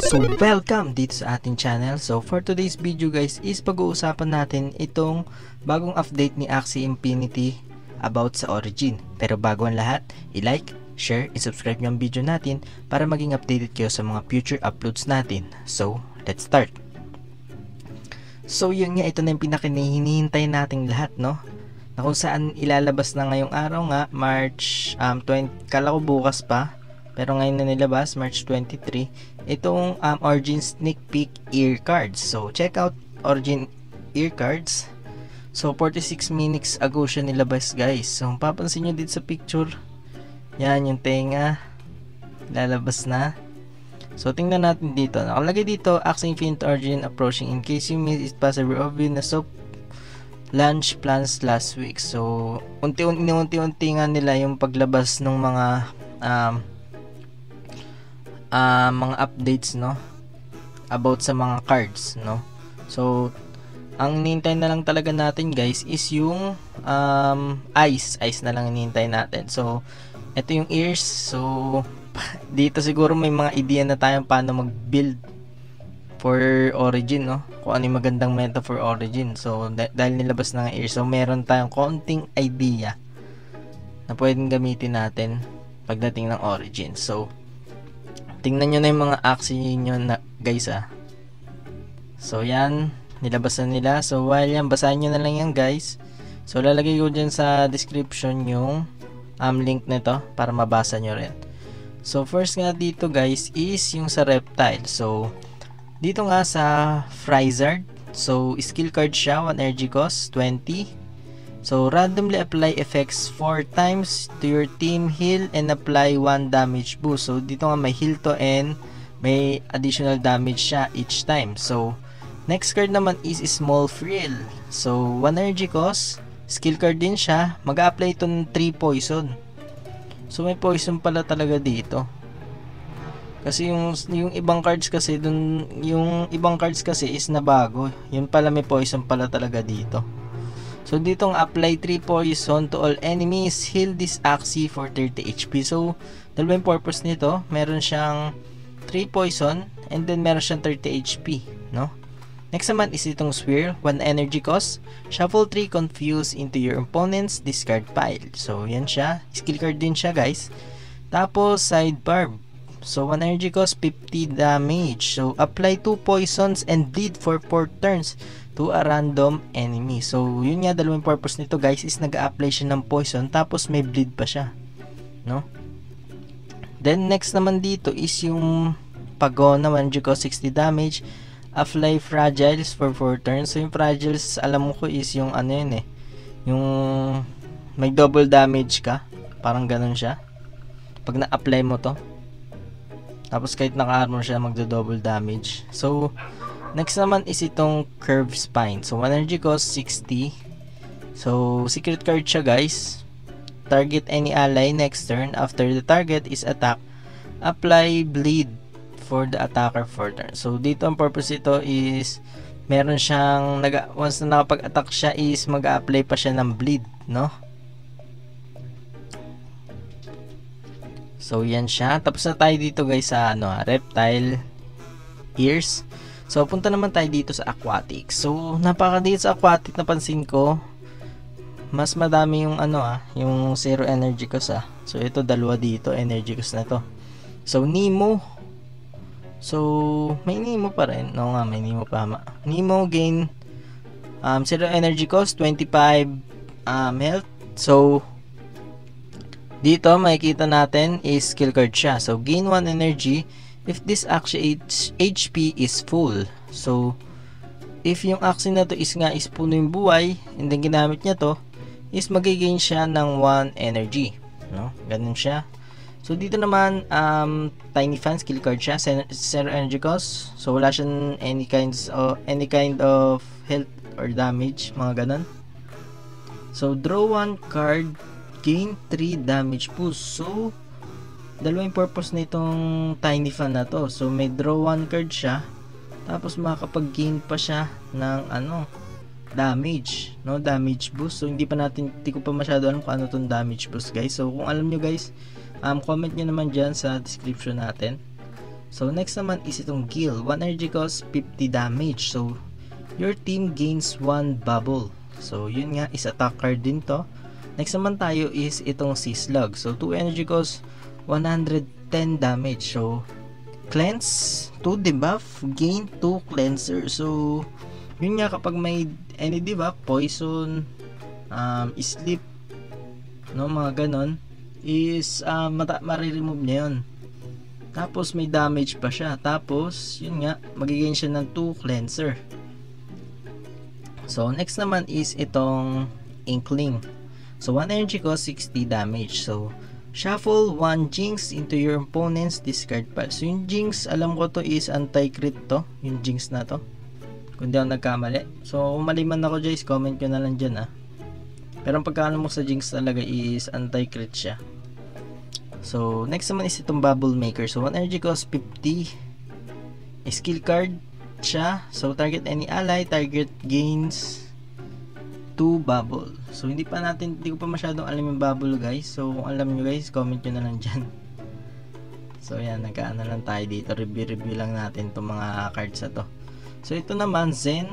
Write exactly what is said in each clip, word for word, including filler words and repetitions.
So welcome dito sa ating channel. So for today's video guys is pag-uusapan natin itong bagong update ni Axie Infinity about sa Origin. Pero bago ang lahat, i-like, share, and subscribe yung video natin para maging updated kayo sa mga future uploads natin. So let's start. So yun nga, ito na yung pinakahinihintay nating lahat, no? Na kung saan ilalabas na ngayong araw nga, March um, twenty, kala ko bukas pa, pero ngayon na nilabas, March twenty-three, itong um, Origin Sneak Peek Ear Cards. So check out Origin Ear Cards. So forty-six minutes ago siya nilabas guys. So papansin nyo dito sa picture, yan yung tenga, lalabas na. So tingnan natin dito, nakalagay dito, Axie Infinity Origin approaching. In case you missed, it's possible obvious na soft launch plans last week. So unti-unti unti-unti nga nila yung paglabas ng mga um, uh, mga updates, no, about sa mga cards, no. So ang hinihintay na lang talaga natin guys is yung um, eyes eyes na lang hinihintay natin. So ito yung ears. So dito siguro may mga idea na tayo paano mag-build for Origin, no, kung ano yung magandang meta for Origin. So dah dahil nilabas na ng ears, so meron tayong konting idea na pwedeng gamitin natin pagdating ng Origin. So tingnan nyo na yung mga Axie nyo na guys, ah. So yan, nilabas na nila. So while yan, basahin nyo na lang yan guys. So lalagay ko dyan sa description yung um, link nito para mabasa nyo rin. So first nga dito guys is yung sa reptile. So dito nga sa Frizzard, so skill card siya, one energy cost, twenty. So randomly apply effects four times to your team heal and apply one damage boost. So dito nga may heal to and may additional damage siya each time. So next card naman is small frill. So one energy cost, skill card din siya, mag-apply ito ng three poison. So may poison pala talaga dito. Kasi yung yung ibang cards kasi dun, yung ibang cards kasi is na bago. Yun pala may poison pala talaga dito. So dito ang apply three poison to all enemies, heal this Axie for thirty H P. So dalawa yung purpose nito, meron siyang three poison and then meron siyang thirty H P, no? Next naman is itong Swirl, one energy cost, shuffle three confuse into your opponent's discard pile. So yan siya, skill card din siya guys. Tapos sidebar, so one energy cost, fifty damage. So apply two poisons and bleed for four turns to a random enemy. So yun nga, dalawang purpose nito guys is nag-a-apply siya ng poison tapos may bleed pa siya, no? Then next naman dito is yung Pagona, one energy cost, sixty damage. Apply fragiles for four turns. So yung fragiles, alam ko is yung ano yun eh, yung may double damage ka, parang ganun siya pag na-apply mo to, tapos kahit naka-armor siya magdo-double damage. So next naman is itong Curved Spine. So one energy cost, sixty. So secret card siya guys. Target any ally next turn. After the target is attacked, apply bleed for the attacker for turn. So dito ang purpose ito is meron siyang naga, once na nakapag-attack siya is mag-a-apply pa siya ng bleed, no? So yan siya. Tapos na tayo dito guys sa ano, reptile ears. So punta naman tayo dito sa aquatic. So napaka dito sa aquatic, napansin ko mas madami yung ano ah, yung zero energy cost ah. So ito dalawa dito energy cost na to. So Nemo, so may Nemo pa rin. No nga, may Nemo pa. Nemo gain um, zero energy cost, twenty-five um, health. So dito makikita natin is skill card siya. So gain one energy if this Axie H P is full. So if yung Axie na to is nga is puno yung buhay and then ginamit niya to, is magigain siya ng one energy, no? Ganun siya. So dito naman um, Tiny Fan, skill card siya, zero energy cost. So wala siyang any kinds of any kind of health or damage, mga ganun. So draw one card, gain three damage boost. So dalawa yung purpose nitong Tiny Fan na to. So may draw one card siya, tapos makakapag-gain pa siya ng ano, damage, no, damage boost. So hindi pa natin, hindi ko pa masyado alam kung ano tong damage boost guys. So kung alam nyo guys, um, comment nyo naman dyan sa description natin So next naman is itong Gil, one energy cost, fifty damage. So your team gains one bubble. So yun nga, is attack card din to. Next naman tayo is itong Sislug. So two energy cost, one hundred ten damage. So cleanse, two debuff, gain two cleanser. So yun nga, kapag may any debuff, poison, um, sleep, no, mga ganon, is uh, mata- mariremove niya yun. Tapos may damage pa siya. Tapos yun nga, magigain siya ng two cleanser. So next naman is itong Inkling. So one energy cost, sixty damage. So shuffle one Jinx into your opponent's discard pile. So yung Jinx, alam ko to is anti-crit to, yung Jinx na to, kung di ako nagkamali. So kung mali man ako guys, comment ko na lang dyan ah. Pero ang pagkaalam mo sa Jinx talaga is anti-crit siya. So next naman is itong Bubble Maker. So one energy cost, fifty. Skill card siya. So target any ally, target gains two bubble. So hindi pa natin, hindi ko pa masyadong alam yung bubble guys. So kung alam nyo guys, comment nyo na lang dyan. So yan, nagkaano lang tayo dito, review-review lang natin itong mga cards na to. So ito naman, Zen.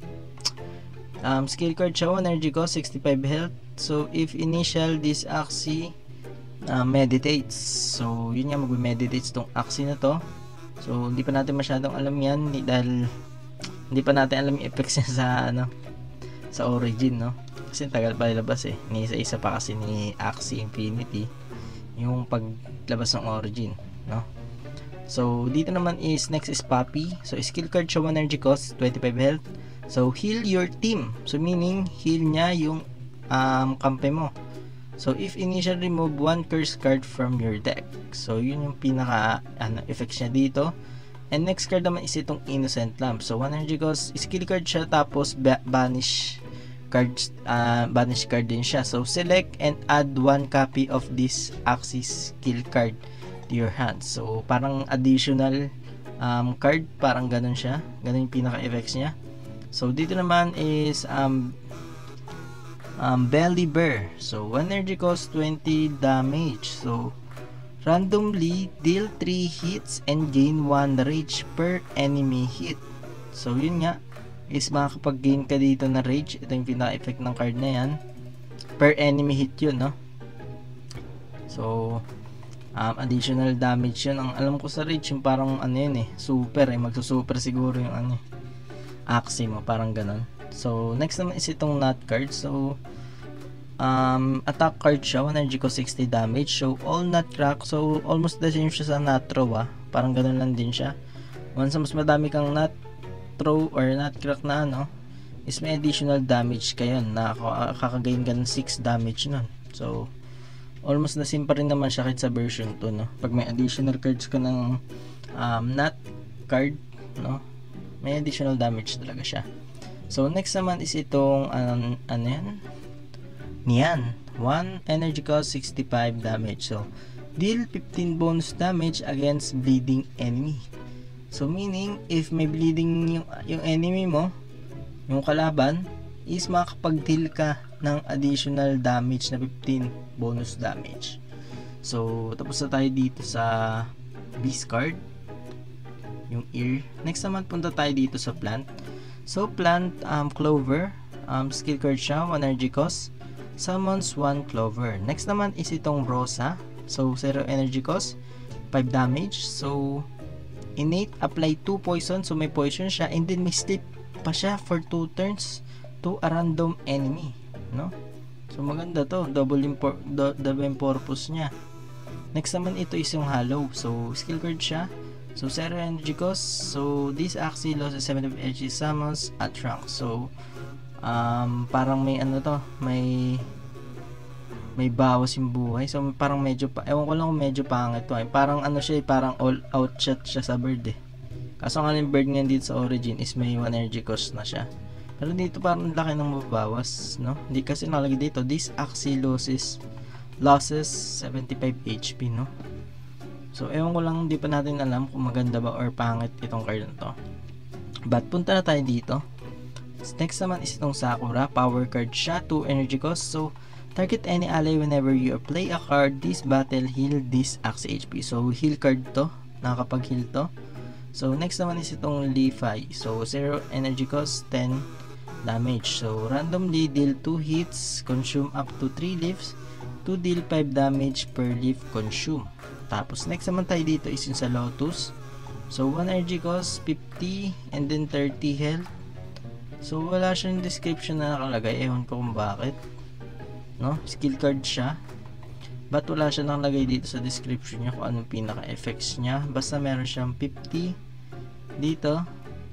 Um, skill card siya, one energy cost, sixty-five health. So if initial this Axie uh, meditates. So yun nga, mag-meditates tong Axie na to. So hindi pa natin masyadong alam yan dahil hindi pa natin alam yung effects niya sa ano, sa origin, no? Kasi tagal pa ilabas eh. Ni isa-isa pa kasi ni Axie Infinity yung paglabas ng origin, no? So dito naman is next is Poppy. So skill card siya, one energy cost, twenty-five health. So heal your team. So meaning heal niya yung um, kampe mo. So if initial, remove one curse card from your deck. So yun yung pinaka ano, effects niya dito. And next card naman is itong Innocent Lamp. So one energy cost, skill card siya, tapos ba- banish cards, uh, banish card din siya. So select and add one copy of this Axie skill card to your hands. So parang additional um, card, parang ganun siya. Ganun yung pinaka effects niya. So dito naman is um, um, Belly Bear. So one energy cost, twenty damage. So randomly deal three hits and gain one rage per enemy hit. So yun nga, is makakapag-gain ka dito na rage. Ito yung pinaka-effect ng card na yan. Per enemy hit yun, no? So um, additional damage yun. Ang alam ko sa rage, yung parang ano yun eh, super eh, magsusuper siguro yung ano eh, Axie mo, parang ganon. So next naman is itong Nut card. So um, attack card siya, one energy cost, sixty damage. So all Nut crack, so almost the same siya sa Nut throw ah. Parang ganon lang din siya. Once mas madami kang Nut throw or Nut crack na ano, is may additional damage kayo na kakagain ka ng six damage nun. So almost the same pa rin naman siya kahit sa version two, no? Pag may additional cards ka ng um, Nut card, no, may additional damage talaga siya. So next naman is itong um, ano yan? Nian. one energy cost, sixty-five damage. So deal fifteen bonus damage against bleeding enemy. So meaning if may bleeding yung, yung enemy mo, yung kalaban, is makakapag-deal ka ng additional damage na fifteen bonus damage. So tapos na tayo dito sa Beast card, yung ear. Next naman punta tayo dito sa plant. So plant, um, Clover, um, skill card siya, one energy cost, summons one Clover. Next naman is itong Rosa. So zero energy cost, five damage. So innate, apply two poison. So may poison siya, and then may sleep pa siya for two turns to a random enemy, no? So maganda to, double impor- do- double yung purpose niya. Next naman ito is yung Hollow. So skill card siya, so zero energy cost. So this Axie loses seven of energy, summons a trunk. So um, parang may ano to, may may bawas yung buhay. So parang medyo pa, ewan ko lang kung medyo pangit to eh. Parang ano siya eh, parang all out shot siya sa bird eh. Kaso nga yung bird nga dito sa origin is may one energy cost na siya. Pero dito parang laki ng mababawas, no? Hindi kasi nakalagay dito, this Axie loses losses seventy-five H P, no? So ewan ko lang, hindi pa natin alam kung maganda ba or pangit itong card na to. But punta na tayo dito. Next naman is itong Sakura, power card siya, two energy cost. So target any ally whenever you play a card this battle, heal this Axie H P. So heal card to. nakakapag-heal to. So next naman is itong Leafy. So zero energy cost, ten damage. So randomly deal two hits, consume up to three leaves to deal five damage per leaf consume. Tapos next naman tayo dito is yung sa Lotus. So one energy cost, fifty, and then thirty health. So wala siyang description na nakalagay, ewan ko kung bakit, no? Skill card siya, but wala siya nakalagay dito sa description niya kung anong pinaka effects niya. Basta meron siyang fifty dito,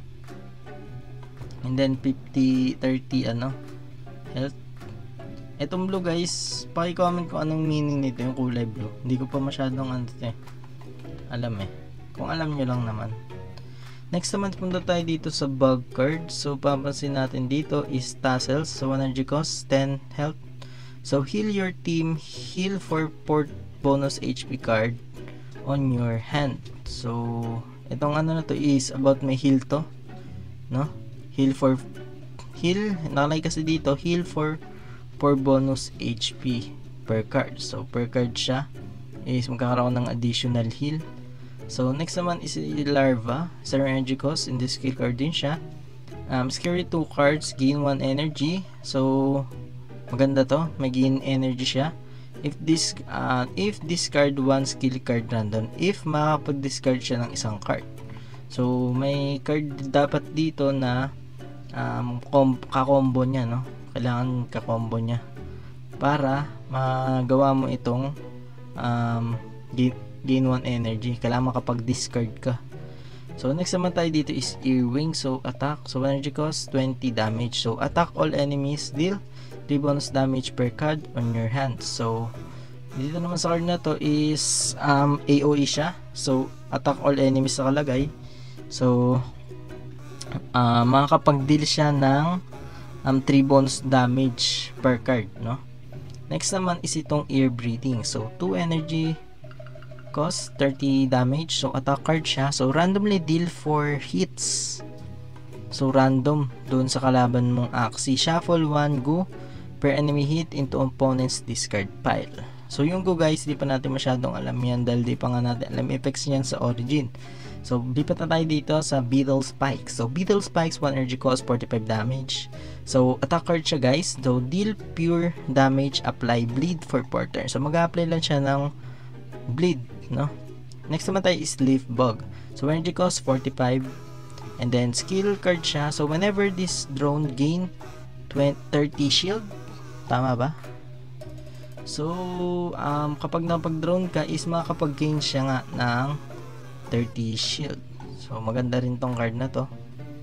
and then fifty, thirty ano health. Etong blue guys, paki-comment kung anong meaning nito, yung kulay blue. Hindi ko pa masyadong ano eh, alam eh. Kung alam nyo lang naman. Next naman, punta tayo dito sa bug card. So papansin natin dito is tassels. So one energy cost, ten health. So heal your team, heal for port bonus H P card on your hand. So itong ano na to is about may heal to, no? Heal for heal, nakalagay kasi dito heal for for bonus H P per card. So per card siya is magkakaroon ng additional heal. So next naman is Larva, zero energy cost, in this skill card din siya. Um, scary two cards, gain one energy. So maganda to, may gain energy siya. If this uh, if discard one skill card random, if makapag-discard siya ng isang card. So may card dapat dito na um, ka-combo niya, no? Kailangan ka-combo niya para magawa mo itong um, gain, gain one energy. Kailangan makapag-discard ka. So next naman tayo dito is Earwing. So attack, so energy cost, twenty damage. So attack all enemies, deal three bonus damage per card on your hand. So dito naman sa card na to is um, A O E siya. So attack all enemies sa kalagay. So uh, makakapag-deal siya ng um, three bonus damage per card, no? Next naman is itong Ear Breathing. So two energy cost, thirty damage. So attack card siya. So randomly deal four hits. So random doon sa kalaban mong Axie. Shuffle one go per enemy hit into opponent's discard pile. So yung go guys, di pa natin masyadong alam yan dahil di pa nga natin alam effects niyan sa origin. So lipat na tayo dito sa Beetle Spike. So Beetle Spikes, one energy cost, forty-five damage. So attack card siya guys. So deal pure damage, apply bleed for four turns. So mag-apply lang siya ng bleed, no? Next naman tayo is Leaf Bug. So energy cost, forty-five. And then skill card siya. So whenever this drone gain thirty shield, tama ba? So um, kapag napag-drone ka is makakapag-gain siya nga ng thirty shield. So maganda rin tong card na to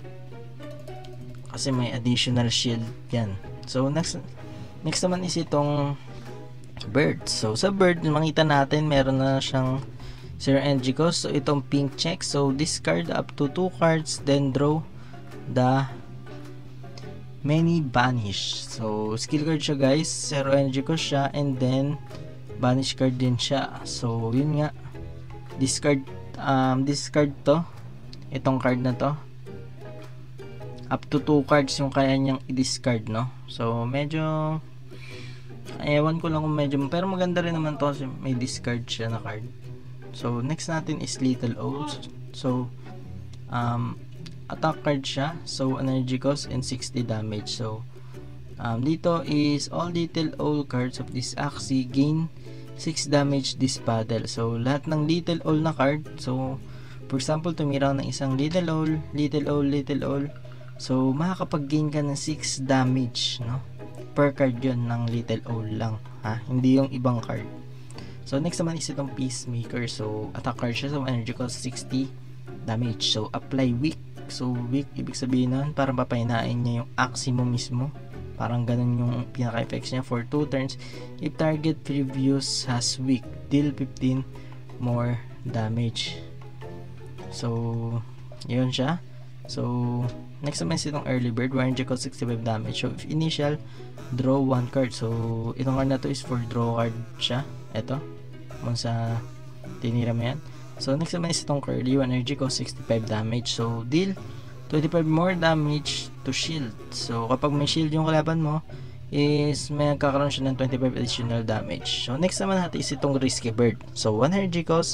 kasi may additional shield yan. So next next naman is itong Bird. So sa Bird, makita natin meron na siyang zero energy cost. So itong pink check. So discard up to two cards, then draw the many banish. So skill card siya guys, zero energy cost siya, and then banish card din siya. So yun nga, discard um, discard to, itong card na to, up to two cards yung kaya niyang i-discard, no? So medyo ewan ko lang kung medyo, pero maganda rin naman to kasi may discard siya na card. So next natin is Little O. So um, attack card siya, so energy cost and sixty damage. So um, dito is all Little O cards of this Axie gain six damage this battle. So lahat ng Little O na card, so for example tumira ng isang Little O, Little O, Little O, so makakapag-gain ka ng six damage, no? Per card yun ng Little O lang, ha? Hindi yung ibang card. So next naman is itong Peacemaker. So attack card siya, so energy cost sixty damage. So apply weak. So weak, ibig sabihin nun parang papahinain niya yung Axie mo mismo. Parang ganun yung pinaka-effects niya for two turns. If target previous has weak, deal fifteen more damage. So yun siya. So next naman is itong Early Bird, one energy cost, sixty-five damage. So if initial, draw one card. So itong card na to is for draw card siya. Ito, kung sa tinira mo yan. So next naman is itong Curly, one energy cost, sixty-five damage. So deal twenty-five more damage to shield. So kapag may shield yung kalaban mo is may nagkakaroon siya ng twenty-five additional damage. So next naman natin is itong Risky Bird. So one energy cost,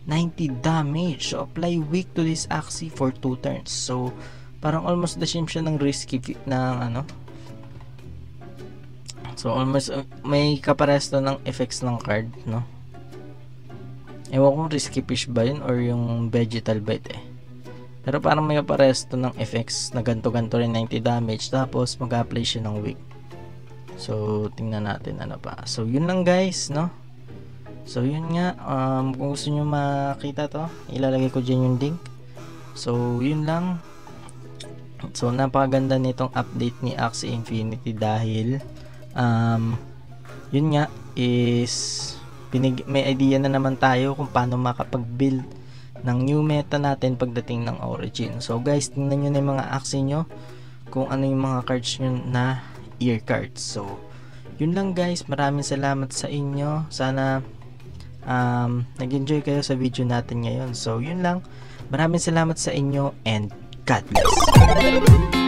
ninety damage. So apply weak to this Axie for two turns. So parang almost the same siya ng risky ng ano. So almost uh, may kapares to ng effects ng card, no? Ewan kung risky fish ba yun or yung vegetal bite eh. Pero parang may kapares to ng effects na ganto-ganto rin, ninety damage, tapos mag-apply siya ng weak. So tingnan natin ano pa. So yun lang guys, no? So yun nga, um, kung gusto nyo makita to, ilalagay ko dyan yung link. So yun lang. So napakaganda nitong update ni Axie Infinity dahil um, yun nga is pinig may idea na naman tayo kung paano makapag-build ng new meta natin pagdating ng Origin. So guys, tingnan nyo na yung mga Axie nyo kung ano yung mga cards nyo na ear cards. So yun lang guys, maraming salamat sa inyo. Sana um, nag-enjoy kayo sa video natin ngayon. So yun lang, maraming salamat sa inyo and God bless.